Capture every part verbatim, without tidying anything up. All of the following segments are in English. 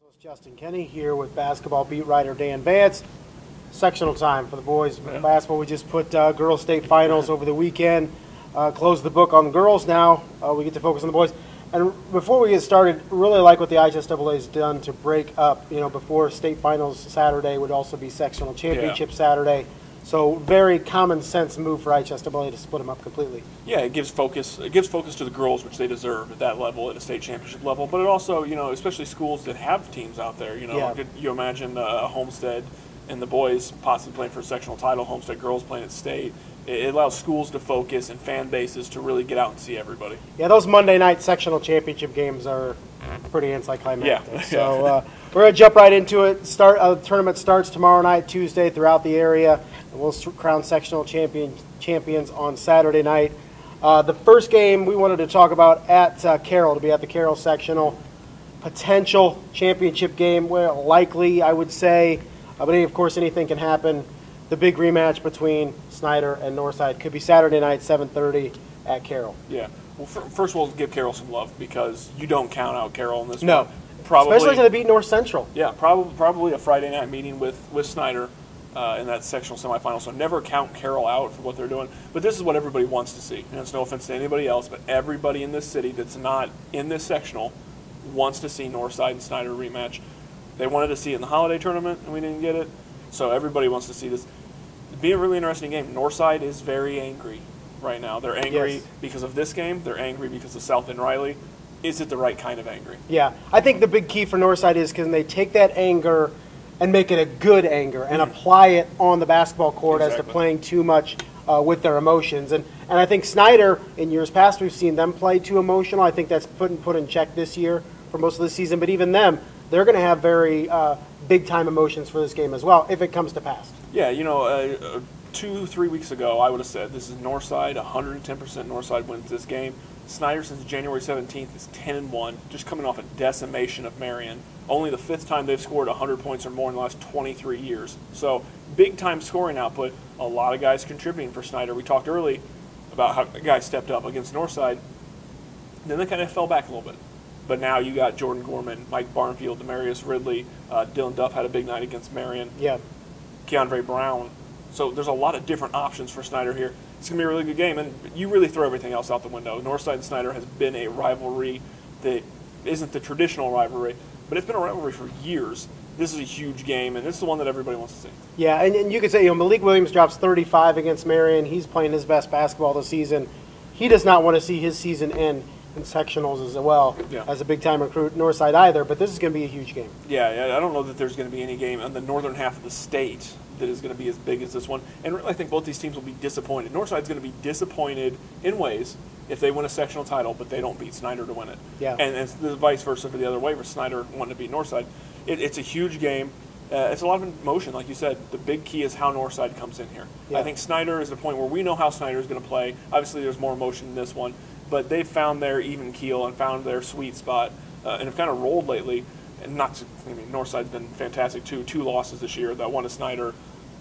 Justin Kenny here with basketball beat writer Dan Vance. Sectional time for the boys. Yeah. Basketball, we just put uh, girls state finals over the weekend. Uh, closed the book on the girls now. Uh, we get to focus on the boys. And before we get started, really like what the I H S A A has done to break up, you know, before state finals Saturday would also be sectional championship yeah. Saturday. So very common sense move for I H S A A to split them up completely. Yeah, it gives focus. It gives focus to the girls, which they deserve at that level, at a state championship level. But it also, you know, especially schools that have teams out there. You know, yeah. you imagine uh, Homestead and the boys possibly playing for a sectional title. Homestead girls playing at state. It allows schools to focus and fan bases to really get out and see everybody. Yeah, those Monday night sectional championship games are pretty anticlimactic. Yeah. So uh, we're going to jump right into it. Start uh, the tournament starts tomorrow night, Tuesday, throughout the area. And we'll crown sectional champion champions on Saturday night. Uh, the first game we wanted to talk about at uh, Carroll, to be at the Carroll sectional. Potential championship game, well, likely, I would say. Uh, but of course, anything can happen. The big rematch between Snyder and Northside could be Saturday night, seven thirty at Carroll. Yeah. Well, first of all, give Carroll some love because you don't count out Carroll in this no. one. Probably, especially going to beat North Central. Yeah, probably probably a Friday night meeting with, with Snyder uh, in that sectional semifinal. So never count Carroll out for what they're doing. But this is what everybody wants to see. And it's no offense to anybody else, but everybody in this city that's not in this sectional wants to see Northside and Snyder rematch. They wanted to see it in the holiday tournament, and we didn't get it. So everybody wants to see this. It'd be a really interesting game. Northside is very angry right now. They're angry yes. because of this game. They're angry because of South and Riley. Is it the right kind of angry? Yeah. I think the big key for Northside is because they take that anger and make it a good anger and mm-hmm. apply it on the basketball court exactly. as to playing too much uh, with their emotions. And and I think Snyder, in years past, we've seen them play too emotional. I think that's put in, put in check this year for most of the season. But even them, they're going to have very uh, big-time emotions for this game as well, if it comes to pass. Yeah, you know, uh, two, three weeks ago, I would have said this is Northside, one hundred ten percent Northside wins this game. Snyder, since January seventeenth, is ten and one, just coming off a decimation of Marion. Only the fifth time they've scored one hundred points or more in the last twenty-three years. So, big-time scoring output. A lot of guys contributing for Snyder. We talked early about how guys stepped up against Northside. Then they kind of fell back a little bit. But now you got Jordan Gorman, Mike Barnfield, Demarius Ridley, uh, Dylan Duff had a big night against Marion. Yeah. Keandre Brown. So there's a lot of different options for Snyder here. It's going to be a really good game, and you really throw everything else out the window. Northside and Snyder has been a rivalry that isn't the traditional rivalry, but it's been a rivalry for years. This is a huge game, and this is the one that everybody wants to see. Yeah, and, and you could say, you know, Malik Williams drops thirty-five against Marion. He's playing his best basketball this season. He does not want to see his season end in sectionals as well yeah. as a big-time recruit, Northside either, but this is going to be a huge game. Yeah, I don't know that there's going to be any game on the northern half of the state that is going to be as big as this one. And really, I think both these teams will be disappointed. Northside's going to be disappointed in ways if they win a sectional title, but they don't beat Snyder to win it. Yeah. And it's the vice versa for the other way, where Snyder wanting to beat Northside. It, it's a huge game. Uh, it's a lot of emotion, like you said. The big key is how Northside comes in here. Yeah. I think Snyder is the point where we know how Snyder is going to play. Obviously, there's more emotion in this one, but they've found their even keel and found their sweet spot uh, and have kind of rolled lately. And not to, I mean, Northside's been fantastic too. Two losses this year. That one to Snyder,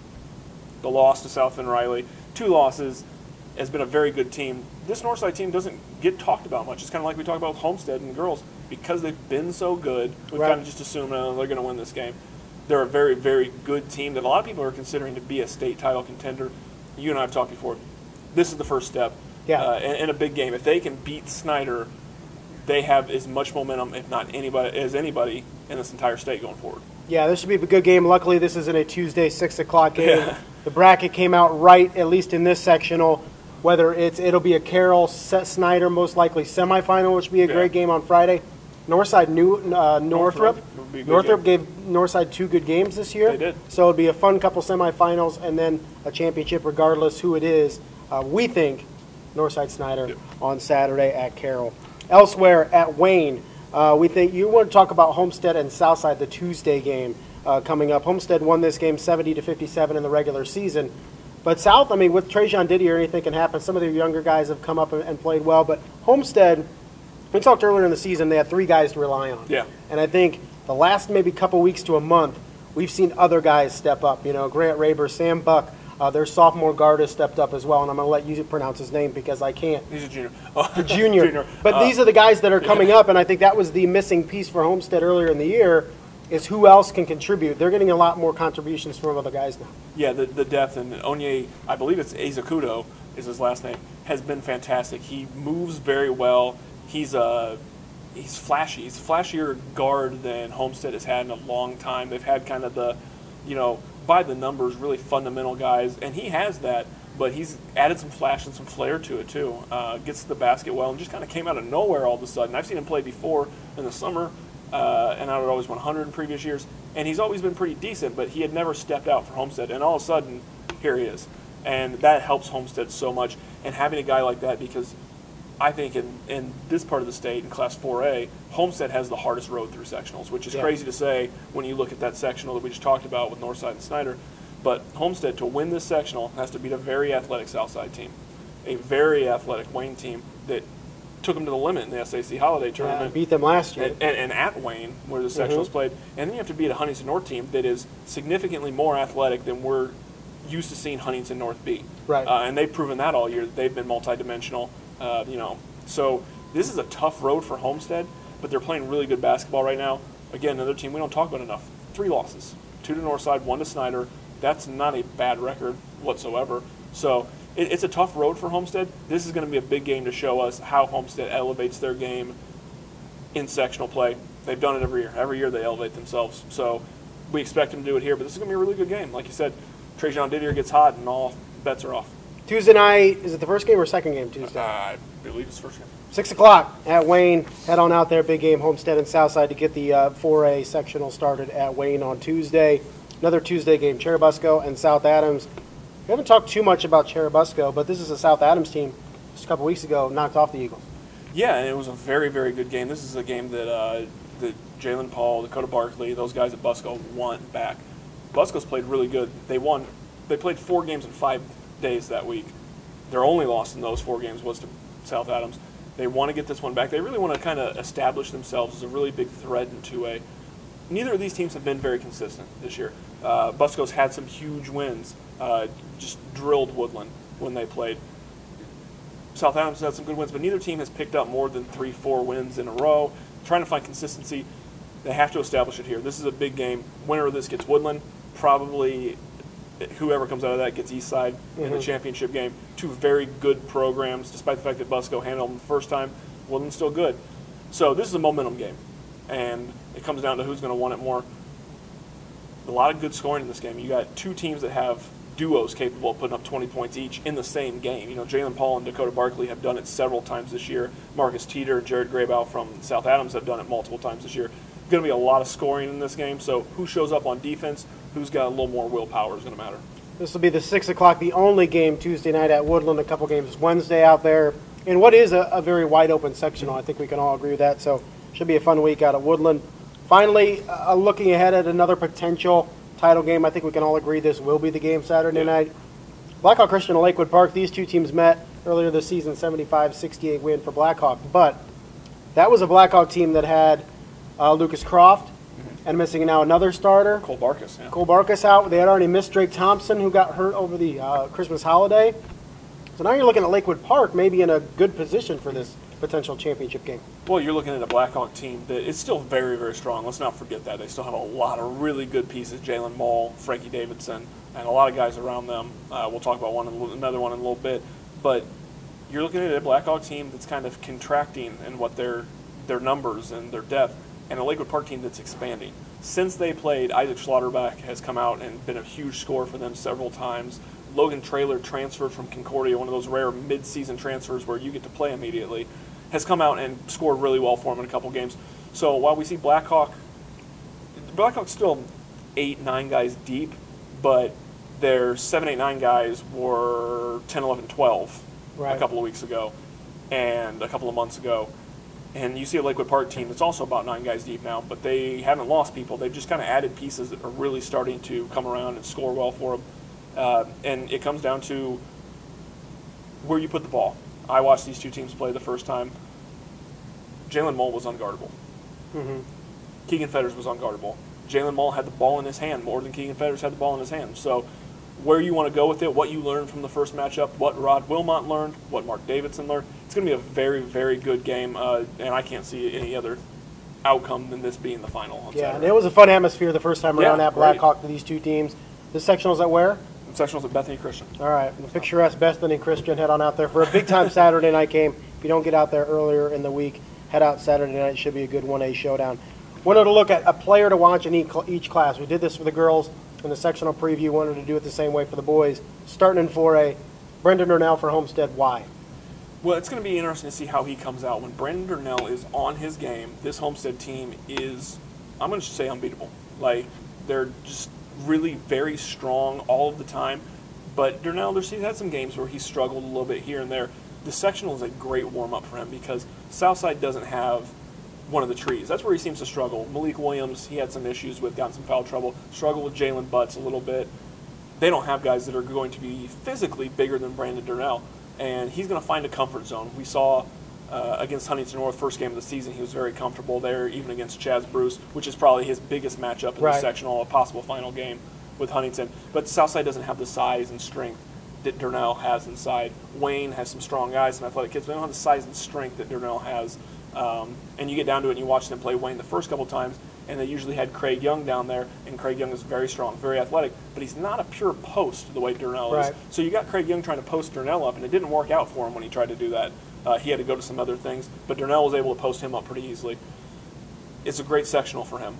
the loss to South and Riley. Two losses has been a very good team. This Northside team doesn't get talked about much. It's kind of like we talk about with Homestead and the girls. Because they've been so good, we right. kind of just assume uh, they're going to win this game. They're a very, very good team that a lot of people are considering to be a state title contender. You and I have talked before. This is the first step yeah. uh, in, in a big game. If they can beat Snyder, they have as much momentum, if not anybody, as anybody in this entire state going forward. Yeah, this should be a good game. Luckily, this isn't a Tuesday six o'clock game. Yeah. The bracket came out right, at least in this sectional. Whether it's it'll be a Carroll Snyder most likely semifinal, which will be a yeah. great game on Friday. Northside, New uh, Northrop. Northrop game. gave Northside two good games this year. They did. So it'll be a fun couple semifinals and then a championship, regardless who it is. Uh, we think Northside Snyder yep. on Saturday at Carroll. Elsewhere at Wayne, uh, we think you want to talk about Homestead and Southside, the Tuesday game uh, coming up. Homestead won this game seventy to fifty-seven in the regular season. But South, I mean, with Trajan Didier, anything can happen. Some of the younger guys have come up and, and played well. But Homestead, we talked earlier in the season, they had three guys to rely on. Yeah. And I think the last maybe couple weeks to a month, we've seen other guys step up. You know, Grant Raber, Sam Buck, uh, their sophomore guard has stepped up as well. And I'm going to let you pronounce his name because I can't. He's a junior. The junior. junior. But uh, these are the guys that are coming yeah. up, and I think that was the missing piece for Homestead earlier in the year. is who else can contribute. They're getting a lot more contributions from other guys now. Yeah, the, the depth, and Onye, I believe it's Azakudo is his last name, has been fantastic. He moves very well. He's a he's flashy. He's a flashier guard than Homestead has had in a long time. They've had kind of the, you know, by the numbers, really fundamental guys, and he has that, but he's added some flash and some flair to it too. Uh, gets to the basket well, and just kind of came out of nowhere all of a sudden. I've seen him play before in the summer, uh, and I would always one hundred in previous years, and he's always been pretty decent, but he had never stepped out for Homestead, and all of a sudden, here he is. And that helps Homestead so much, and having a guy like that, because I think in, in this part of the state, in Class four A, Homestead has the hardest road through sectionals, which is yeah. crazy to say when you look at that sectional that we just talked about with Northside and Snyder. But Homestead, to win this sectional, has to beat a very athletic Southside team, a very athletic Wayne team that took them to the limit in the S A C Holiday Tournament. Yeah, beat them last year. And, and, and at Wayne, where the sectionals mm-hmm. played. And then you have to beat a Huntington North team that is significantly more athletic than we're used to seeing Huntington North be. Right. Uh, and they've proven that all year. They've been multidimensional, uh, you know. So this is a tough road for Homestead, but they're playing really good basketball right now. Again, another team we don't talk about enough. Three losses. Two to Northside, one to Snyder. That's not a bad record whatsoever. So it, it's a tough road for Homestead. This is going to be a big game to show us how Homestead elevates their game in sectional play. They've done it every year. Every year they elevate themselves. So we expect them to do it here, but this is going to be a really good game. Like you said, Trajan Didier gets hot and all bets are off. Tuesday night, is it the first game or second game Tuesday? Uh, I believe it's the first game. six o'clock at Wayne. Head on out there, big game, Homestead and Southside to get the uh, four A sectional started at Wayne on Tuesday. Another Tuesday game, Cherubusco and South Adams. We haven't talked too much about Cherubusco, but this is a South Adams team just a couple weeks ago knocked off the Eagles. Yeah, and it was a very, very good game. This is a game that, uh, that Jalen Paul, Dakota Barkley, those guys at Busco want back. Busco's played really good. They won. They played four games in five days that week. Their only loss in those four games was to South Adams. They want to get this one back. They really want to kind of establish themselves as a really big threat in two A. Neither of these teams have been very consistent this year. Uh, Busco's had some huge wins, uh, just drilled Woodland when they played. South Adams has had some good wins, but neither team has picked up more than three, four wins in a row. Trying to find consistency, they have to establish it here. This is a big game. Winner of this gets Woodland. Probably whoever comes out of that gets Eastside mm-hmm. in the championship game. Two very good programs, despite the fact that Busco handled them the first time. Woodland's still good. So this is a momentum game, and it comes down to who's going to want it more. A lot of good scoring in this game. You got two teams that have duos capable of putting up twenty points each in the same game. You know, Jalen Paul and Dakota Barkley have done it several times this year. Marcus Teeter and Jared Graybow from South Adams have done it multiple times this year. Going to be a lot of scoring in this game, so who shows up on defense, who's got a little more willpower is going to matter. This will be the six o'clock, the only game Tuesday night at Woodland. A couple games Wednesday out there. In what is a, a very wide-open sectional. I think we can all agree with that, so should be a fun week out at Woodland. Finally, uh, looking ahead at another potential title game. I think we can all agree this will be the game Saturday yeah. night. Blackhawk Christian and Lakewood Park, these two teams met earlier this season, seventy-five sixty-eight win for Blackhawk. But that was a Blackhawk team that had uh, Lucas Croft mm-hmm. and missing now another starter. Cole Barkas, yeah. Cole Barkas out. They had already missed Drake Thompson, who got hurt over the uh, Christmas holiday. So now you're looking at Lakewood Park maybe in a good position for this potential championship game. Well, you're looking at a Blackhawk team that is still very, very strong. Let's not forget that. They still have a lot of really good pieces. Jalen Mull, Frankie Davidson, and a lot of guys around them. Uh, we'll talk about one, another one in a little bit. But you're looking at a Blackhawk team that's kind of contracting in what their their numbers and their depth, and a Lakewood Park team that's expanding. Since they played, Isaac Schlotterbeck has come out and been a huge scorer for them several times. Logan Traylor transferred from Concordia, one of those rare mid-season transfers where you get to play immediately, has come out and scored really well for them in a couple games. So while we see Blackhawk, Blackhawk's still eight, nine guys deep, but their seven, eight, nine guys were ten, eleven, twelve right. a couple of weeks ago and a couple of months ago. And you see a Lakewood Park team that's also about nine guys deep now, but they haven't lost people. They've just kind of added pieces that are really starting to come around and score well for them. Uh, and it comes down to where you put the ball. I watched these two teams play the first time. Jalen Mull was unguardable. Mm-hmm. Keegan Fetters was unguardable. Jalen Mull had the ball in his hand more than Keegan Fetters had the ball in his hand. So where you want to go with it, what you learned from the first matchup, what Rod Wilmot learned, what Mark Davidson learned, it's going to be a very, very good game, uh, and I can't see any other. outcome than this being the final on Yeah, Saturday. and it was a fun atmosphere the first time around Yeah, at Blackhawk to these two teams. The sectionals at where? Sectionals at Bethany Christian. All right, the picturesque Bethany Christian, head on out there for a big-time Saturday night game. If you don't get out there earlier in the week, head out Saturday night. It should be a good one A showdown. Wanted to look at a player to watch in each class. We did this for the girls in the sectional preview. Wanted to do it the same way for the boys. Starting in four A, Brendan Durnell for Homestead. Why? Well, it's going to be interesting to see how he comes out. When Brendan Durnell is on his game, this Homestead team is, I'm going to say, unbeatable. Like, they're just really very strong all of the time. But Durnell, there's, he's had some games where he struggled a little bit here and there. The sectional is a great warm-up for him because Southside doesn't have one of the trees. That's where he seems to struggle. Malik Williams, he had some issues with, got some foul trouble, struggled with Jalen Butts a little bit. They don't have guys that are going to be physically bigger than Brandon Durnell, and he's going to find a comfort zone. We saw uh, against Huntington North, first game of the season, he was very comfortable there, even against Chaz Bruce, which is probably his biggest matchup in right. the sectional, a possible final game with Huntington. But Southside doesn't have the size and strength that Durnell has inside. Wayne has some strong guys and athletic kids, but they don't have the size and strength that Durnell has. Um, and you get down to it and you watch them play Wayne the first couple times, and they usually had Craig Young down there, and Craig Young is very strong, very athletic, but he's not a pure post the way Durnell right. is. So you got Craig Young trying to post Durnell up, and it didn't work out for him when he tried to do that. Uh, he had to go to some other things, but Durnell was able to post him up pretty easily. It's a great sectional for him.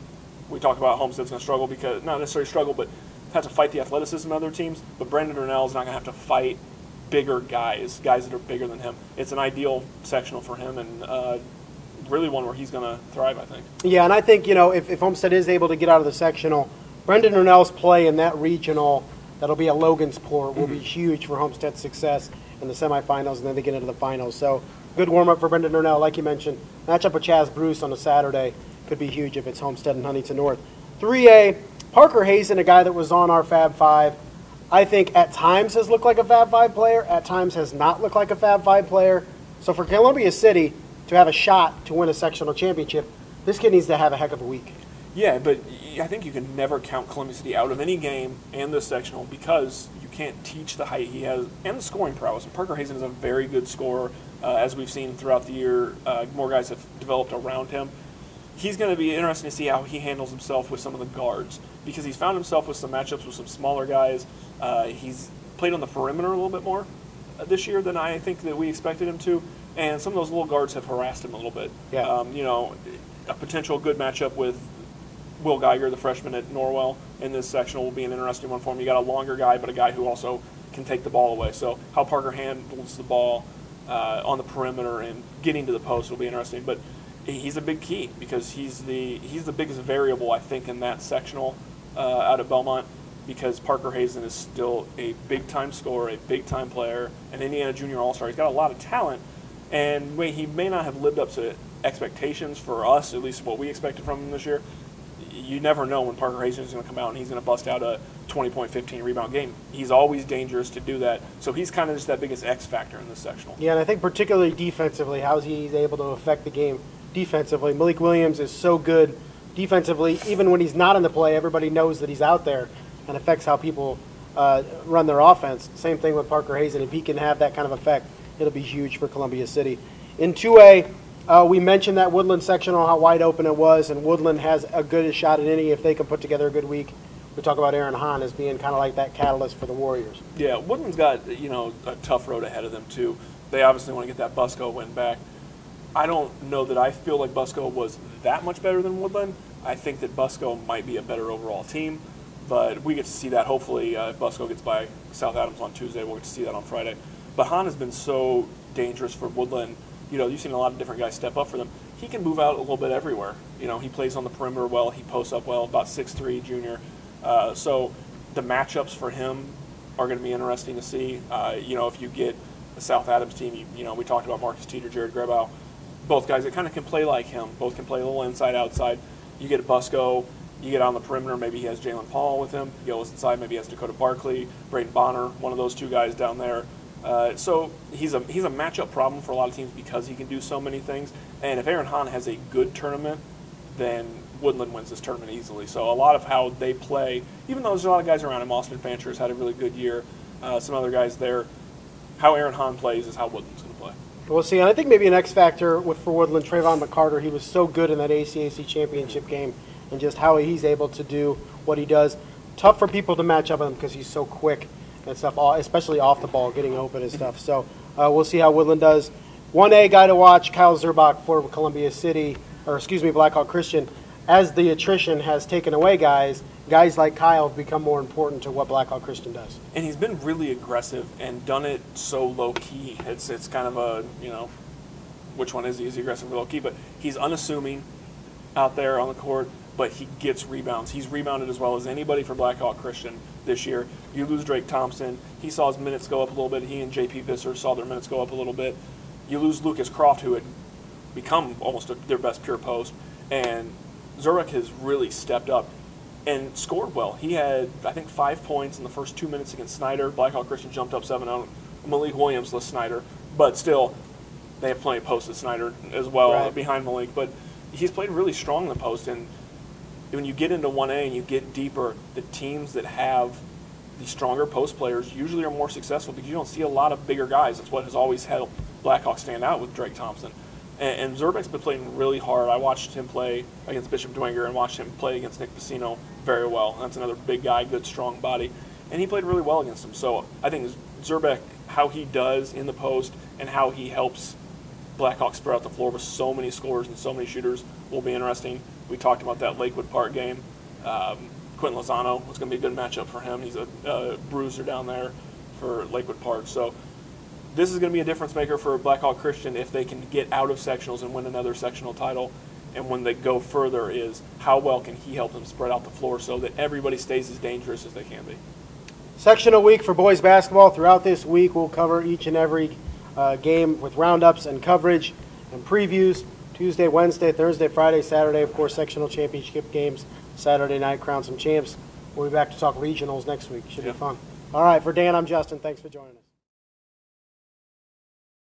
We talk about Homestead's going to struggle because, not necessarily struggle, but have to fight the athleticism of other teams, but Brendan Durnell is not going to have to fight bigger guys, guys that are bigger than him. It's an ideal sectional for him, and uh, really one where he's going to thrive, I think. Yeah, and I think, you know, if, if Homestead is able to get out of the sectional, Brendan Durnell's play in that regional, that'll be a Logansport, will mm-hmm. be huge for Homestead's success in the semifinals, and then they get into the finals. So good warm-up for Brendan Durnell, like you mentioned. Matchup with Chaz Bruce on a Saturday could be huge if it's Homestead and Huntington North. three A, Parker Hazen, a guy that was on our Fab Five, I think at times has looked like a Fab Five player, at times has not looked like a Fab Five player. So for Columbia City to have a shot to win a sectional championship, this kid needs to have a heck of a week. Yeah, but I think you can never count Columbia City out of any game and this sectional because you can't teach the height he has and the scoring prowess. And Parker Hazen is a very good scorer, uh, as we've seen throughout the year. Uh, more guys have developed around him. He's going to be interesting to see how he handles himself with some of the guards because he's found himself with some matchups with some smaller guys. Uh, he's played on the perimeter a little bit more uh, this year than I think that we expected him to, and some of those little guards have harassed him a little bit. Yeah. Um, you know, a potential good matchup with Will Geiger, the freshman at Norwell, in this sectional will be an interesting one for him. You got a longer guy, but a guy who also can take the ball away. So how Parker handles the ball uh, on the perimeter and getting to the post will be interesting. But he's a big key because he's the he's the biggest variable, I think, in that sectional uh, out at Belmont because Parker Hazen is still a big-time scorer, a big-time player, an Indiana Junior All-Star. He's got a lot of talent, and he may not have lived up to expectations for us, at least what we expected from him this year. You never know when Parker Hazen is going to come out and he's going to bust out a twenty-point, fifteen-rebound game. He's always dangerous to do that, so he's kind of just that biggest X factor in this sectional. Yeah, and I think particularly defensively, how he's able to affect the game defensively. Malik Williams is so good defensively. Even when he's not in the play, everybody knows that he's out there and affects how people uh, run their offense. Same thing with Parker Hazen. If he can have that kind of effect, it'll be huge for Columbia City. In two A, uh, we mentioned that Woodland sectional, how wide open it was, and Woodland has a good shot at any if they can put together a good week. We talk about Aaron Hahn as being kind of like that catalyst for the Warriors. Yeah, Woodland's got, you know, a tough road ahead of them, too. They obviously want to get that Busco win back. I don't know that I feel like Busco was that much better than Woodland. I think that Busco might be a better overall team, but we get to see that. Hopefully, uh, if Busco gets by South Adams on Tuesday, we'll get to see that on Friday. But Hahn has been so dangerous for Woodland. You know, you've seen a lot of different guys step up for them. He can move out a little bit everywhere. You know, he plays on the perimeter well. He posts up well, about six three junior. Uh, so the matchups for him are going to be interesting to see. Uh, you know, if you get the South Adams team, you, you know, we talked about Marcus Teeter, Jared Grebow, both guys that kind of can play like him. Both can play a little inside, outside. You get Busco, you get on the perimeter, maybe he has Jalen Paul with him. You go inside, maybe he has Dakota Barkley, Braden Bonner, one of those two guys down there. Uh, so he's a he's a matchup problem for a lot of teams because he can do so many things. And if Aaron Hahn has a good tournament, then Woodland wins this tournament easily. So a lot of how they play, even though there's a lot of guys around him, Austin Fancher's had a really good year, uh, some other guys there, how Aaron Hahn plays is how Woodland's going to play. We'll see. And I think maybe an X factor with for Woodland, Trayvon McCarter. He was so good in that A C A C championship game, and just how he's able to do what he does. Tough for people to match up with him because he's so quick and stuff, especially off the ball, getting open and stuff. So uh, we'll see how Woodland does. one A guy to watch, Kyle Zerbach for Columbia City, or excuse me, Blackhawk Christian. As the attrition has taken away guys, guys like Kyle have become more important to what Blackhawk Christian does. And he's been really aggressive and done it so low-key. It's it's kind of a, you know, which one is he? Is he aggressive or low-key? But he's unassuming out there on the court, but he gets rebounds. He's rebounded as well as anybody for Blackhawk Christian this year. You lose Drake Thompson. He saw his minutes go up a little bit. He and J P Visser saw their minutes go up a little bit. You lose Lucas Croft, who had become almost a, their best pure post. And Zurek has really stepped up and scored well. He had, I think, five points in the first two minutes against Snyder. Blackhawk Christian jumped up seven on Malik Williams less Snyder. But still, they have plenty of posts at Snyder as well right. behind Malik. But he's played really strong in the post. And when you get into one A and you get deeper, the teams that have the stronger post players usually are more successful because you don't see a lot of bigger guys. That's what has always helped Blackhawk stand out with Drake Thompson. And, and Zerbek's been playing really hard. I watched him play against Bishop Dwenger and watched him play against Nick Pacino very well. That's another big guy, good, strong body. And he played really well against him. So I think Zerbek, how he does in the post and how he helps Blackhawks spread out the floor with so many scorers and so many shooters will be interesting. We talked about that Lakewood Park game. Um, Quentin Lozano was going to be a good matchup for him. He's a uh, bruiser down there for Lakewood Park. So this is going to be a difference maker for Blackhawk Christian if they can get out of sectionals and win another sectional title. And when they go further is how well can he help them spread out the floor so that everybody stays as dangerous as they can be. Sectional week for boys basketball. Throughout this week, we'll cover each and every uh, game with roundups and coverage and previews. Tuesday, Wednesday, Thursday, Friday, Saturday, of course, sectional championship games. Saturday night, crown some champs. We'll be back to talk regionals next week. Should yep. be fun. All right, for Dan, I'm Justin. Thanks for joining us.